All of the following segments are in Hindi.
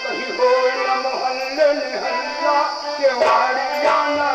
कहीं हो न मोहल्ले निहल्ला के वाड़िया न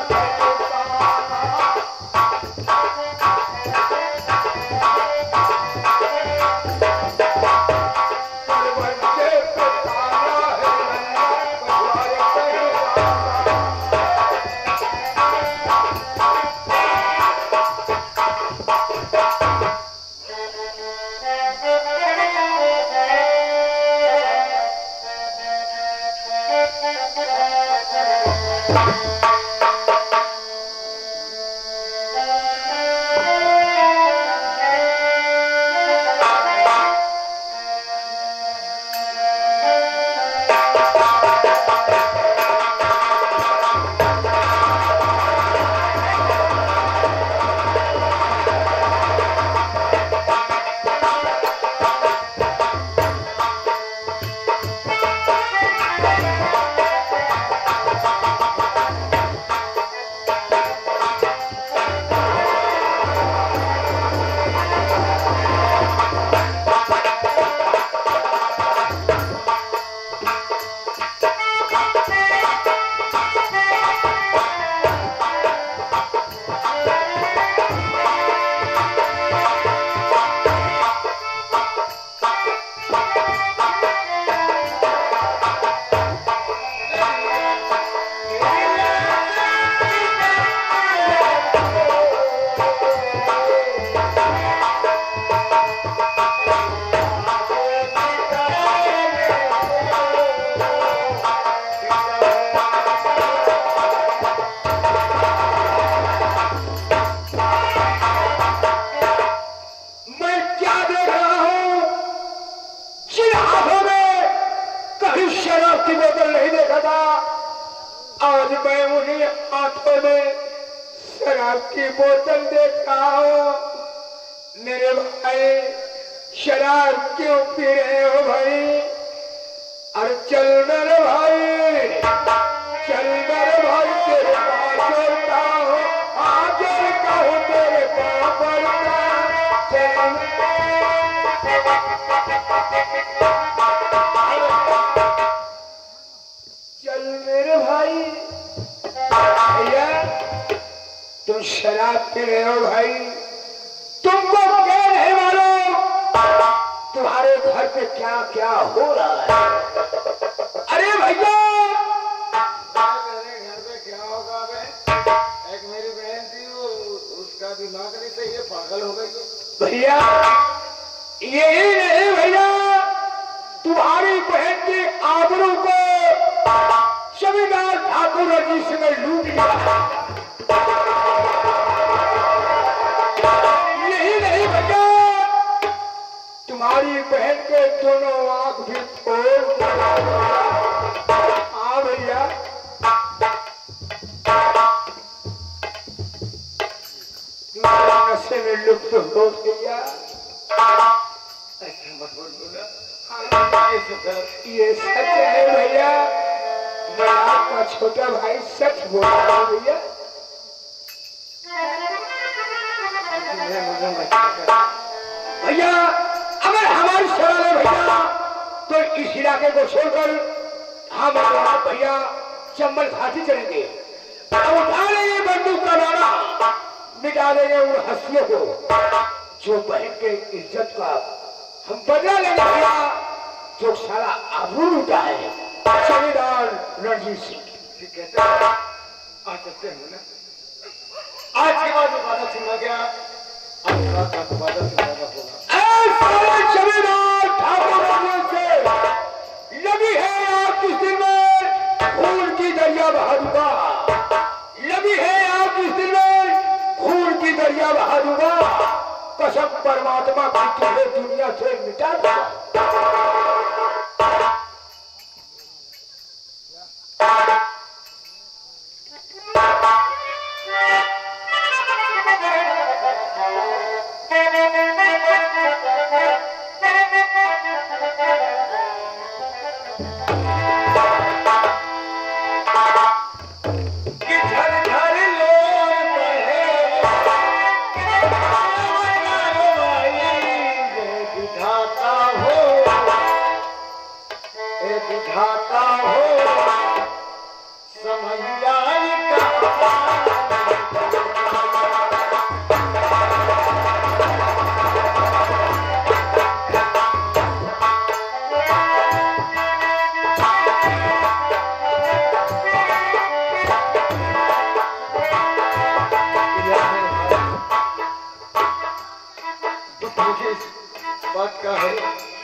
आज मैं उन्हीं हाथों में शराब की बोतल देखता हूँ। मेरे भाई शराब क्यों पी रहे हो भाई? अरे चल मेरे भाई, चल मेरे भाई, तेरे पास जोड़ता हूँ, आज जोड़ता हूँ तेरे पास पड़ता। चल मेरे भाई, भैया तुम शराब पी रहे हो भाई, तुमको क्या नहीं मालूम तुम्हारे घर पे क्या क्या हो रहा है। अरे भैया घर पे क्या होगा बे? एक मेरी बहन थी, उसका दिमाग नहीं सही है, पागल हो गई भैया। यही नहीं भैया, तुम्हारी बहन की आबरू को जमींदार ठाकुर जी से लूट लिया। यही नहीं भैया, तुम्हारी बहन के दोनों आंख भी फोड़ दिया। हाँ भैया, नशे में लुप्त हो गया। ऐसा मत बोलो, ये सच है भैया, मैं आपका छोटा भाई सच बोल रहा हूँ भैया। भैया अगर हमारी सवाल है भैया, तो इस इलाके को छोड़कर हम भैया चंबल घाटी चलेंगे, उठा लेंगे बंदूक का नारा, मिटा देंगे उन हस्तियों को जो बहन के इज्जत का हम बदला लेंगे भैया, जो सारा आबरू लूटा है जमींदार रणजीत सिंह। ठीक है, आज चलते हैं ना। आज के बाद वादा सुना गया, आज रात का वादा सुना होगा। जमींदार ठाकुर रणजीत से लगी है आप किस दिन में खून की दरिया बहा दूंगा, लगी है आप किस दिन में खून की दरिया बहा दूंगा, कसम परमात्मा की तुम्हें दुनिया से मिटा दूंगा। विधाता हो ए बुझाता हो समैया बात का है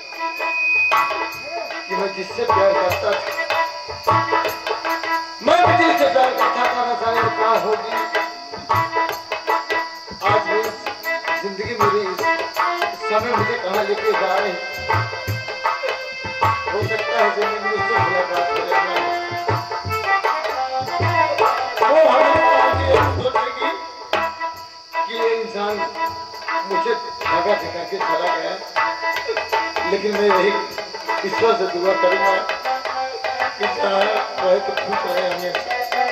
कि मैं जिससे प्यार करता था, मैं भी जिससे प्यार करता था, न जाने वो क्या होगी। आज भी जिंदगी मेरी इस समय मुझे कहाँ लेके जा रही। हो सकता है जिंदगी में उससे मुलाकात करेगा, वो हमें सोचेगी कि ये इंसान मुझे धगा धगा के चला गया, लेकिन मैं यही ईश्वर से दुआ करूंगा कि रहे तो खुश रहे हमें।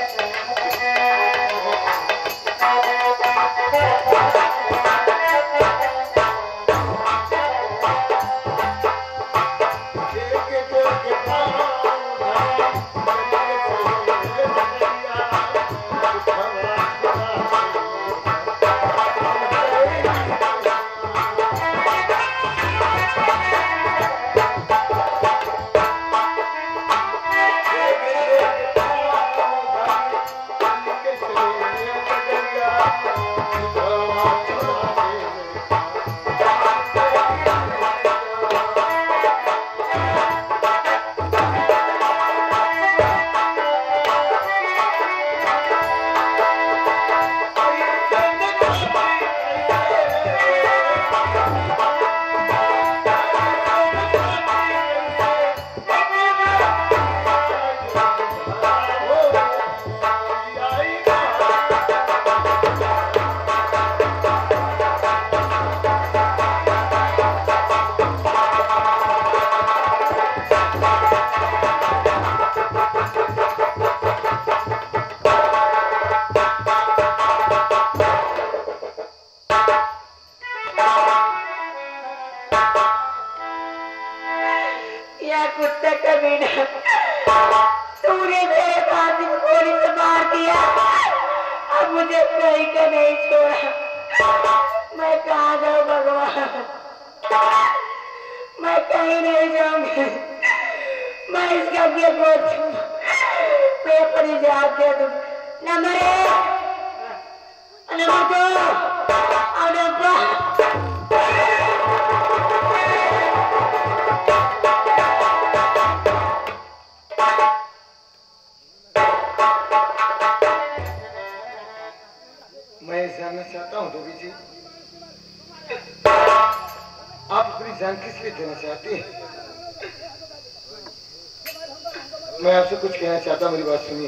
तूने मेरे पास गोली से मार दिया, अब मुझे कहीं का नहीं छोड़ा। मैं कहाँ जाऊँ भगवान, मैं कहीं नहीं जाऊंगी। मैं इसका क्या बोलूं, मैं अपनी जान दे दूं। न मरे न मरो और न मैं जानना चाहता हूँ देवी जी, आप अपनी जान किस लिए देना चाहती हैं? मैं आपसे कुछ कहना चाहता हूँ, मेरी बात सुनिए।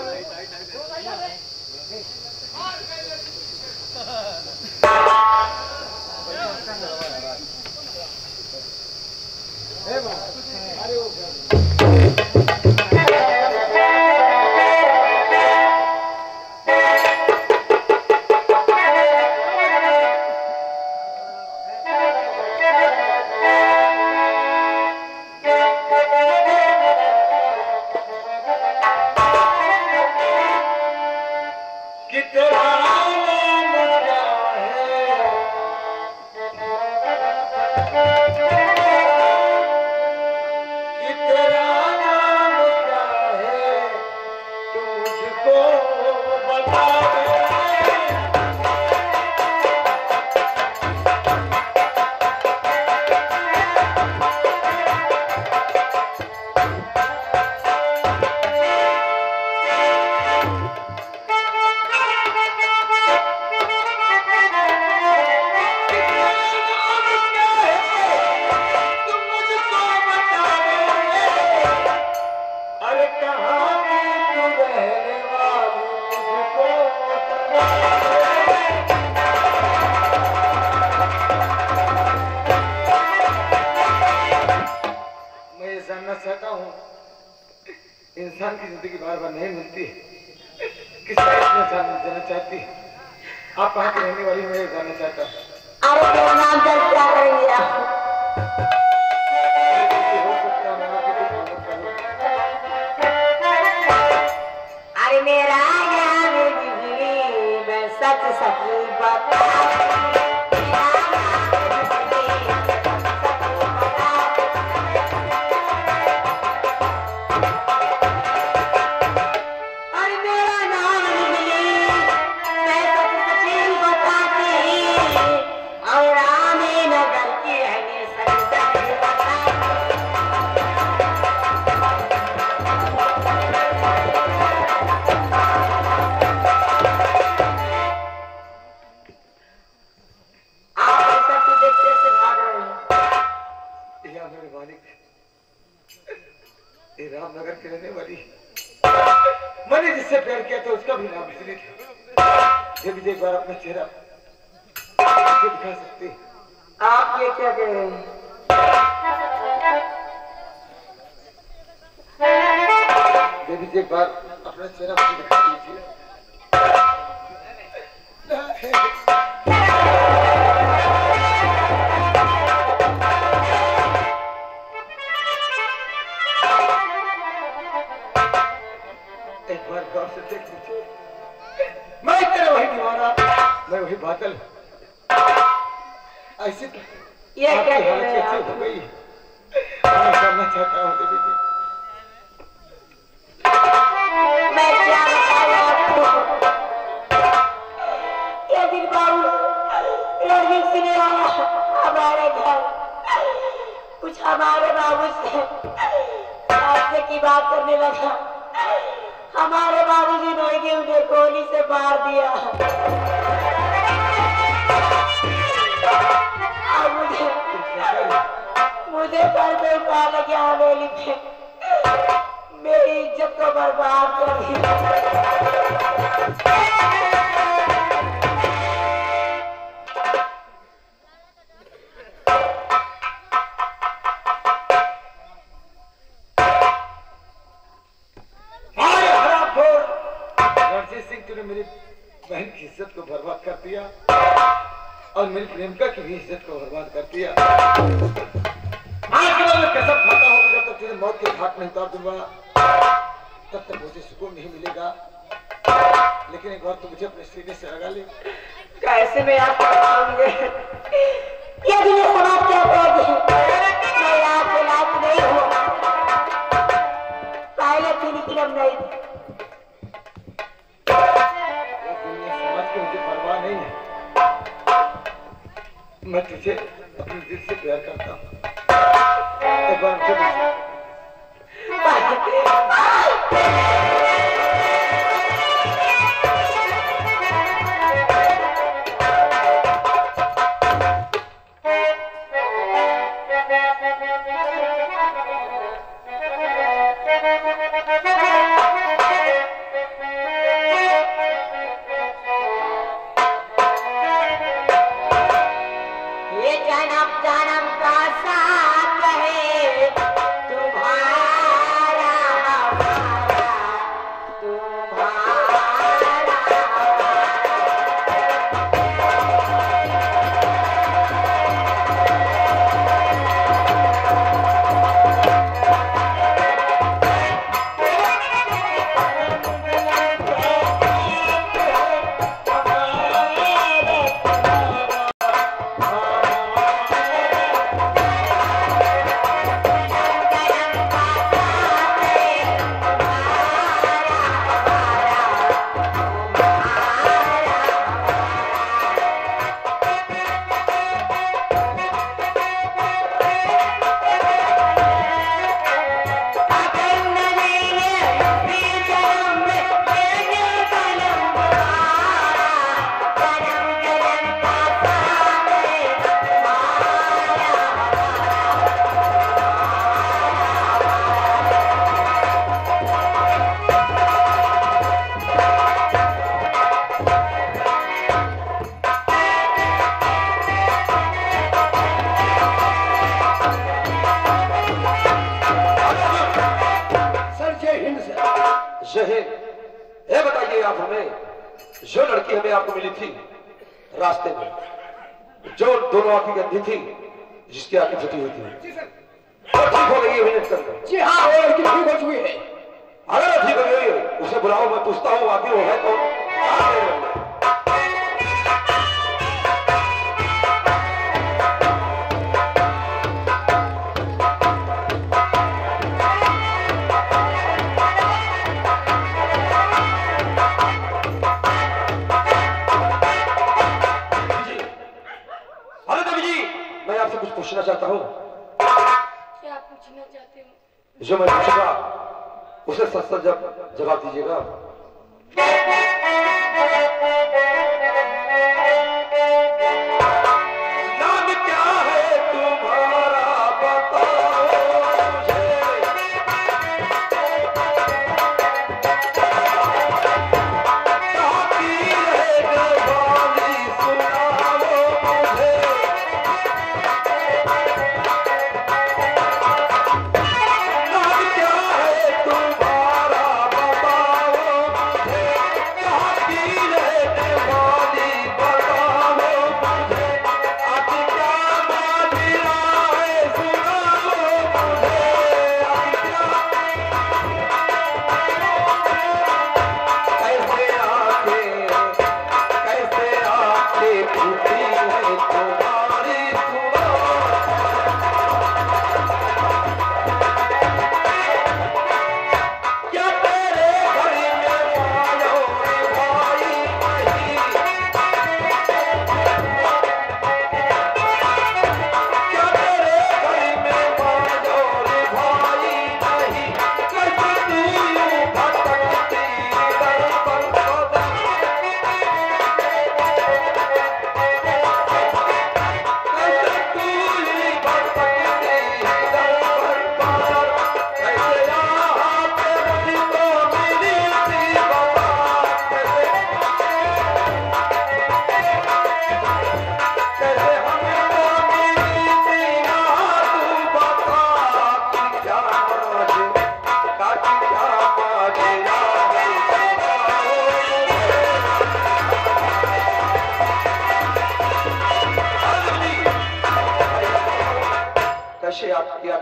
इंसान की जिंदगी बार बार नहीं मिलती है, किस तरह इंसान देना चाहती है। आप कहाँ की रहने वाली, मैं जानना चाहता हूँ। अरे मेरा नाम क्या करेंगे आप? हो सकता है ये रामनगर की रहने वाली मैंने जिससे प्यार किया था उसका भी नाम इसलिए था। जब भी एक बार अपना चेहरा दिखा सकते। आप ये क्या कह रहे हैं? देवी जी एक बार अपना चेहरा मुझे दिखा दीजिए। एक बार गौर से देख लीजिए। मैं तेरा वही दीवाना, मैं वही बादल। ऐसे ये क्या आपकी कह हालत रहे हैं कैसे आप? हो गई? मैं करना चाहता हूँ देवी जी। मैं क्या बताऊं आपको? ये दिन बाबू रणवीर सिंह ने आया हमारे घर, कुछ हमारे बाबू से फैसले की बात करने लगा। हमारे बाबूजी ने उन्हें गोली से मार दिया। अब मुझे घर में उठा लगे हवेली पे, मेरी इज्जत को बर्बाद कर दिया। रणजीत सिंह तूने मेरी बहन की इज्जत को बर्बाद कर दिया और मेरी प्रेमिका की भी इज्जत को बर्बाद कर दिया। आज के बाद मैं कसम खाता हूँ कि जब तक तुझे मौत के घाट में उतार दूंगा तब तक मुझे सुकून नहीं मिलेगा। लेकिन एक बार तू मुझे अपने सीने से लगा ले। कैसे मैं आपको बताऊंगे? यदि ये समाज क्या कहेगी, मैं आपके लायक नहीं हूँ। पहले पीने की लम नहीं थी। दुनिया समाज की मुझे परवाह नहीं है। मैं तुझे अपने दिल से प्यार करता हूँ। एक बार मुझे ये जन्म जन्म का साथ है तुम्हारा हमारा, तुम्हारा। ये बताइए आप हमें, जो लड़की हमें आपको मिली थी रास्ते में, जो दोनों आंखें गंदी थी, जिसकी आंखें फटी हुई थी, वो ठीक हो गई है? जी हाँ, वो लड़की ठीक हो चुकी है। अगर ठीक हो गई है उसे बुलाओ, मैं पूछता हूँ आखिर वो है कौन। आपसे कुछ पूछना चाहता हूँ। क्या पूछना चाहते हो? जो मैं पूछूंगा उसे सच सच जवाब दीजिएगा। नाम क्या है तुम्हारा बताओ मुझे।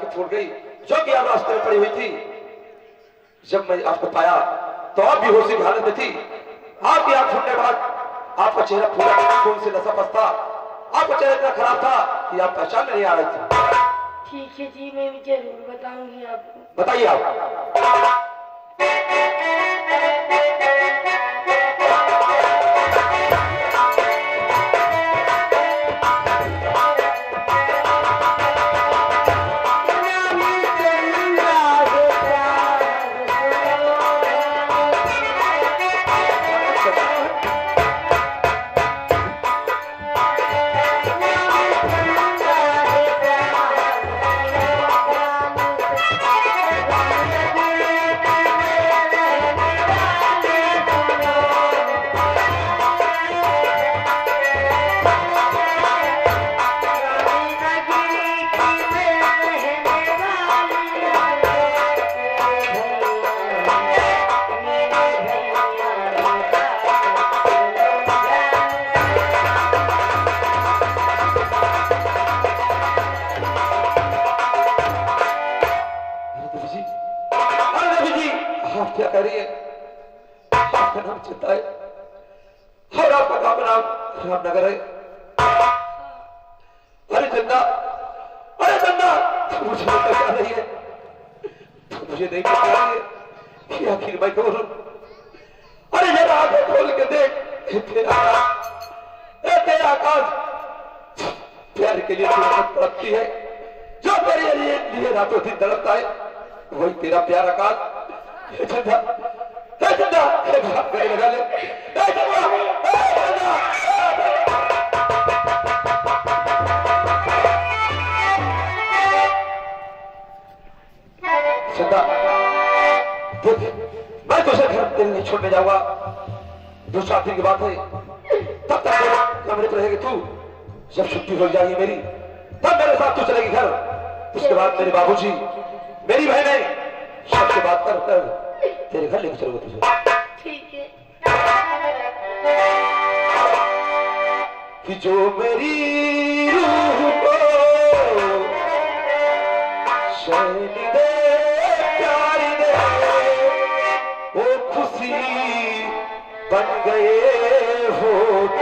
छोड़ गई जो कि आप रास्ते में पड़ी हुई थी। जब मैं आपको पाया तो आप बेहोशी की हालत में थी। आपकी आंख फूटने के बाद आपका चेहरा पूरा खून से लसा पस था। आपका चेहरा इतना खराब था कि आप पहचान में नहीं आ रही थी। ठीक है जी, मैं भी जरूर बताऊंगी आपको। बताइए आप। क्या कह रही है? आपका नाम चिंता है और आपका नाम रामनगर है। अरे चंदा, अरे चंदा, मुझे नहीं पता रही है, मुझे नहीं पता रही है कि आखिर मैं कौन हूं। अरे जरा आंखें खोल के देख, तेरा आकाश प्यार के लिए तड़पती है। जो तेरे लिए रातों दिन तड़पता है वही तेरा प्यार आकाश। चंदा, चंदा, लगा ले। चंदा, देख, मैं तुझे घर दिल नहीं छोड़ने जाऊंगा। 2-4 दिन की बात है, तब तक कमरे पर रहेगी तू। जब छुट्टी हो जाएगी मेरी तब मेरे साथ तू चलेगी घर। उसके बाद मेरे बाबूजी, मेरी बहनें सबसे बात कर तेरे घर लेके चलूंगा तुझे। ठीक है। कि जो मेरी रूह को शैन दे, प्यार दे, वो खुशी बन गए हो,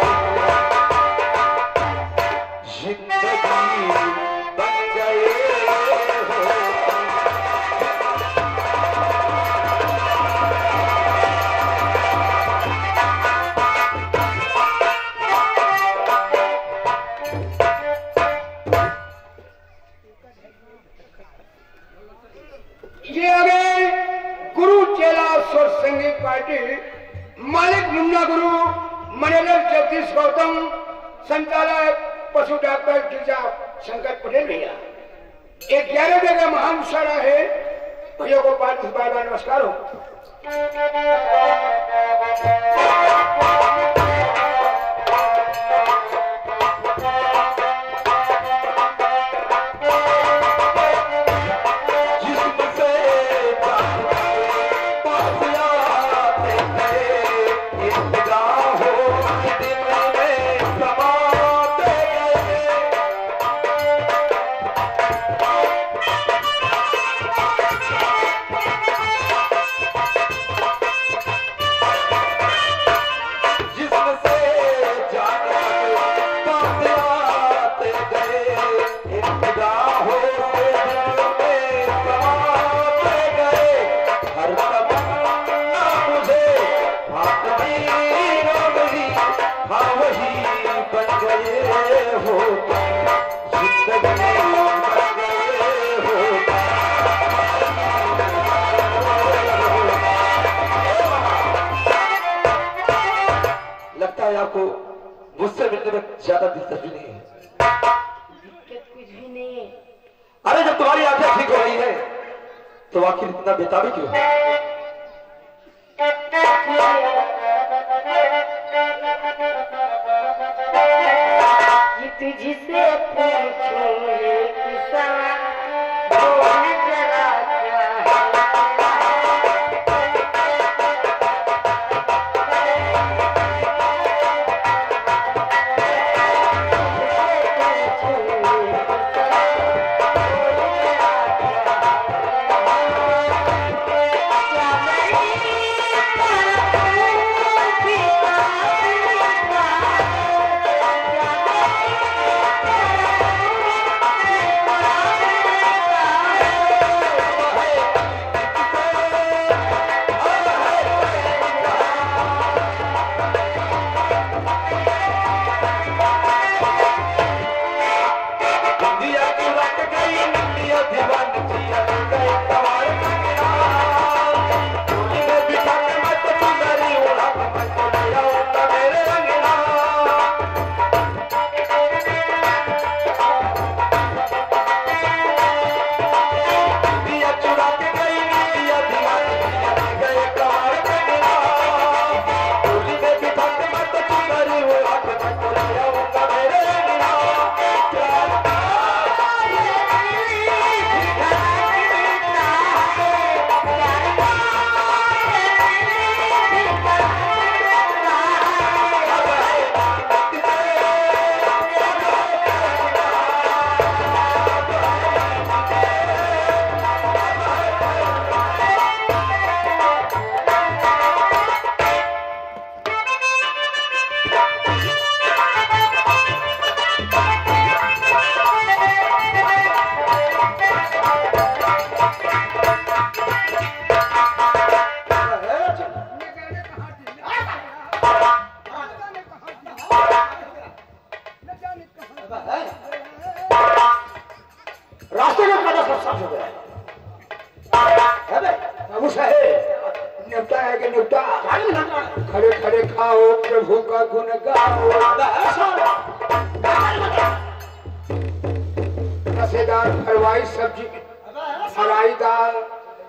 जिंदगी बन गए हो। ये आ गए गुरु चेला स्वर संगीत पार्टी, मालिक मुन्ना गुरु, मैनेजर जगदीश गौतम, संचालक पशु डॉक्टर गिरजा शंकर पटेल भैया। 11 बजे का महान मुशायरा है। भैया को बार बार नमस्कार हो। लगता है आपको मुझसे मिलने में ज्यादा दिलचस्पी नहीं है। दिक्कत कुछ भी नहीं है। अरे जब तुम्हारी आंखें ठीक हो रही है तो आखिर इतना बेताबी क्यों है? ये तुझसे पूछूं एक सवाल, बोल जरा क्या है? रास्ते में खड़ा सब साफ हो गया है बाबू साहेब निपटा है कि निपटा खड़े खड़े खाओ प्रभु का गुण गाओ रसेदार फरवाई सब्जी हराई दाल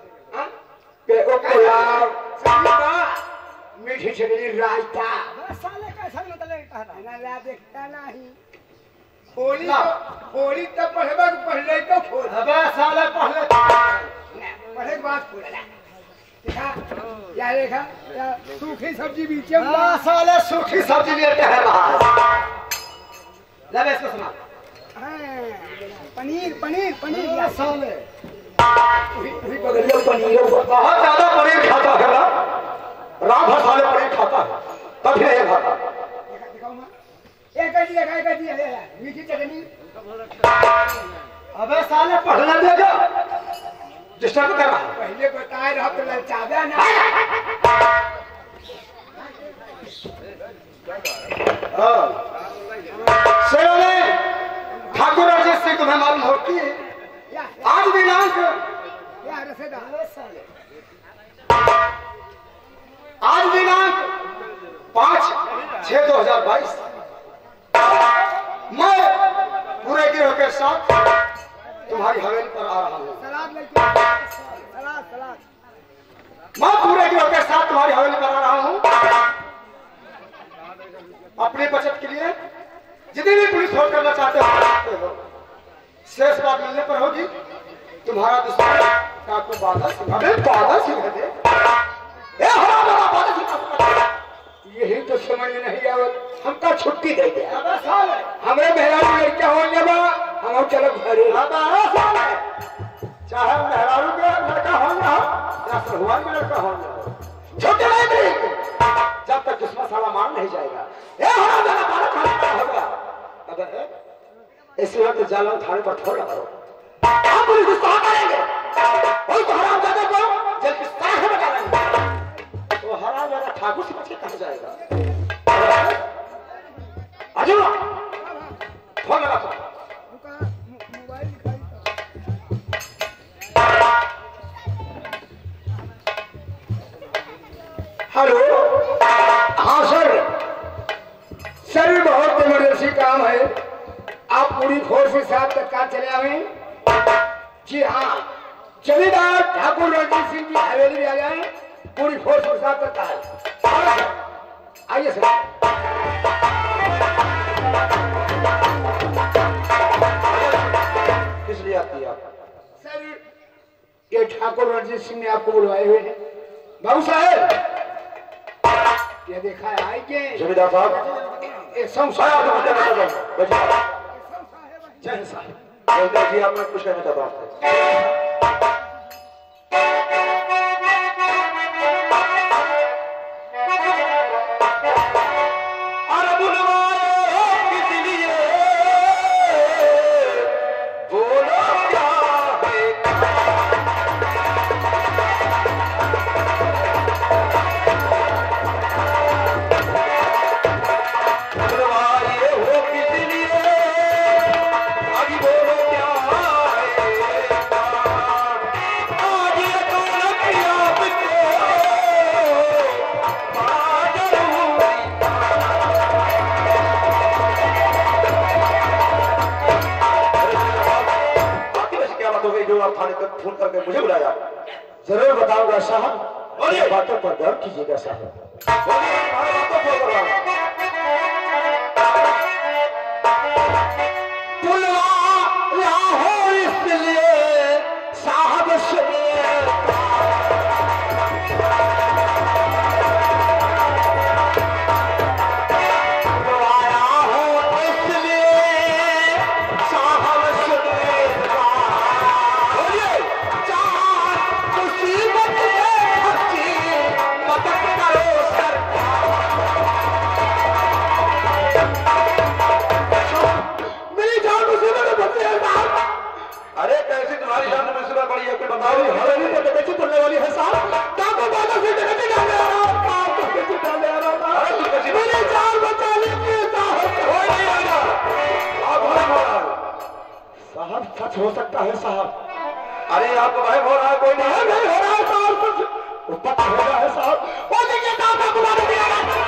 पुलाव मीठी चटनी रायता साले कैसा मतलब देखता नहीं होली तो पहले तो खोल अबे साले पहले पढ़े के बाद खोला देखा या देखा या सूखी सब्जी बीच में साले सूखी सब्जी लेते हैं बाहर ले इसको सुना पनीर पनीर पनीर या साले वही बगलिया पनीर बहुत ज्यादा पनीर खाता है ना रात भर साले पनीर खाता है तब ये खाता दिखाओ मां एक कटी ले मीठी चटनी अबे साले पढ़ने दे जा डिस्टर्ब कर रहा है पहले बताए रहा तो ललचावे ना सेने ठाकुर अजीत सिंह तुम्हें मालूम हो कि आज दिनांक या रसेदार आज दिनांक 5/6/2022 मैं पूरे गिरोह के साथ तुम्हारी हवेली पर आ रहा हूँ सलाद लेके सलाद मैं पूरे गिरोह के साथ तुम्हारी हवेली पर आ रहा हूँ अपनी बचत के लिए जितनी भी पुलिस फोर्स करना चाहते हो शेष बात मिलने पर होगी तुम्हारा दुश्मन काकू बादल सिंह दे यही तो समझ में नहीं आवत हमका छुट्टी दे दे अबे साले हमारे मेहरारू लड़का हो जब हम चलो घरे अबे साले चाहे मेहरारू के लड़का हो ना या सहुआन के लड़का हो ना छोटे नहीं जब तक दुश्मन साला मान नहीं जाएगा हराम जाना मारा खाना होगा अबे इसी वक्त जालो थाने पर फोन लगाओ हम पुलिस गुस्सा करेंगे और तो हराम जाने को जल्दी साथ में डालेंगे तो हराम जाना ठाकुर से बच के कहाँ जाएगा आजू फोन लगा उनका मोबाइल दिखाई हेलो हाँ सर सर बहुत इमरजेंसी काम है आप पूरी फोर्स के साथ तत्काल चले आए जी हाँ जमींदार ठाकुर रणजीत सिंह की हवेली में आ जाए पूरी फोर्स के साथ तत्काल आइए सर किस लिए आती है आप सर ये ठाकुर रणजीत सिंह ने आपको बुलवाए हुए हैं बाबू साहब ये देखा है आई के जमींदार साहब एक संशय जय साहब जी आप मैं कुछ कहना चाहता हूँ जो आप थाने तक फोन करके मुझे बुलाया जरूर बताऊंगा साहब और ये बातों पर गौर कीजिएगा साहब साहब। अरे आपको भय हो रहा है? कोई नहीं है, नहीं हो रहा है साहब, कुछ ऊपर हो रहा है साहब। वो देखिए साहब, आपको मालूम नहीं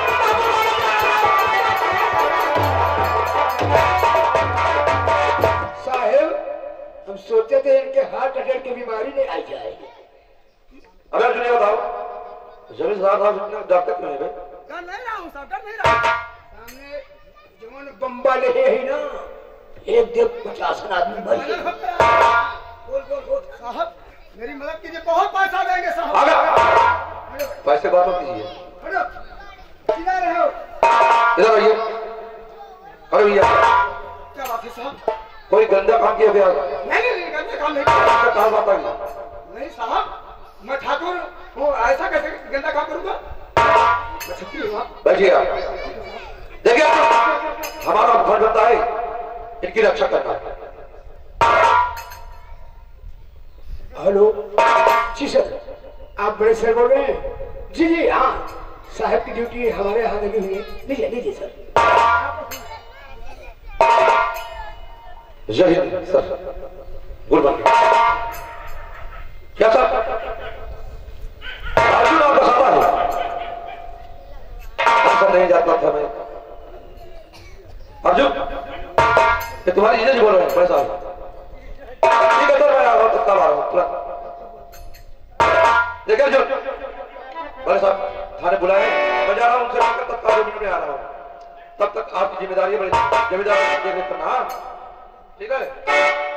साहेब, हम सोचे थे इनके हार्ट अटैक की बीमारी नहीं आई जाएगी। अरे अर्जुन ये बताओ, जमीन साहब डॉक्टर क्यों नहीं भाई? कर नहीं रहा हूँ साहब, कर नहीं रहा। सामने जवान बम्बा ले है ना, एक देव 50 आदमी मर गए। बोल बोल बोल साहब, मेरी मदद कीजिए, बहुत पैसा देंगे साहब। आगे पैसे बात मत कीजिए, हटो, किधर रहे हो? इधर आइए। अरे भैया क्या बात है साहब? कोई गंदा काम किया गया? नहीं गंदा काम नहीं कहा बात आई? नहीं साहब, मैं ठाकुर हूँ, ऐसा कैसे गंदा काम करूंगा? मैं छत्री हूँ। बैठिए आप। देखिए हमारा फर्ज बनता है इनकी रक्षा करना। हेलो जी सर, आप बड़े सर बोल रहे हैं? जी जी हाँ, साहब की ड्यूटी हमारे यहाँ लगी हुई है। लीजिए लीजिए सर। जय हिंद सर। Good morning. क्या सर अर्जुन आपका साला है? ऐसा नहीं जाता था मैं। अर्जुन ये तुम्हारी जीजा जी बोल रहे हैं पैसा? ठीक है सर, मैं आ रहा हूँ, तत्काल आ रहा हूँ तुरंत। देखिए अर्जुन, बड़े साहब थाने बुलाए, मैं जा रहा हूँ, उनसे मिलकर तत्काल 2 मिनट में आ रहा हूँ। तब तक आपकी जिम्मेदारी है, बड़ी जिम्मेदारी देखना। ठीक है।